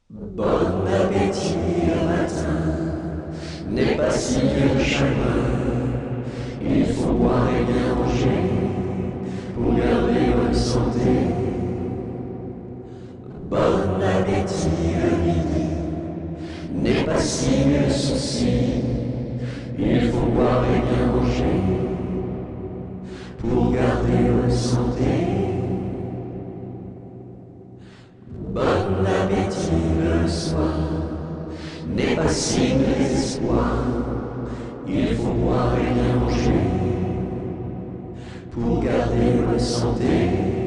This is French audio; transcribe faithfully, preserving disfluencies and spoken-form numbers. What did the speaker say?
Bon appétit le matin, n'est pas si le chagrin. Il faut boire et bien manger pour garder bonne santé. Bon appétit le midi, n'est pas si le souci. Il faut boire et bien manger pour garder bonne santé. Bon appétit le soir, n'est pas signe d'espoir. Il faut boire et bien manger pour garder bonne santé.